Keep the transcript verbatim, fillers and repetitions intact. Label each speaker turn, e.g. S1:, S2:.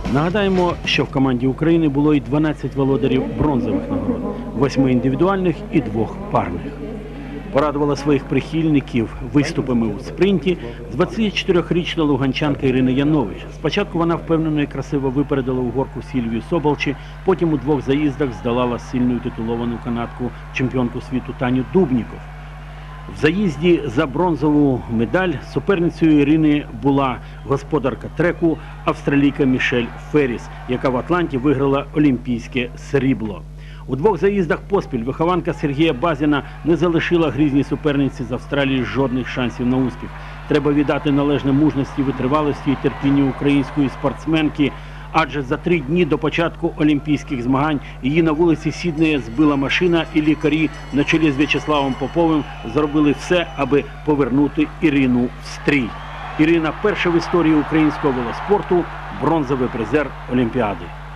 S1: Нагадаємо, що в команді України було і дванадцять володарів бронзових нагород, восьми індивідуальних і двох парних. Порадувала своїх прихильників виступами у спринті двадцятичотирирічна луганчанка Ірина Янович. Спочатку вона впевнено і красиво випередила угорку Сільвію Соболчі, потім у двох заїздах здолала сильну титуловану канадку чемпіонку світу Таню Дубніков. В заїзді за бронзову медаль суперницею Ірини була господарка треку австралійка Мішель Ферріс, яка в Атланті виграла олімпійське срібло. У двох заїздах поспіль вихованка Сергія Базіна не залишила грізній суперниці з Австралії жодних шансів на успіх. Треба віддати належне мужності, витривалості і терпінню української спортсменки, адже за три дні до початку олімпійських змагань її на вулиці Сіднея збила машина, і лікарі на чолі з В'ячеславом Поповим зробили все, аби повернути Ірину в стрій. Ірина – перша в історії українського велоспорту бронзовий призер Олімпіади.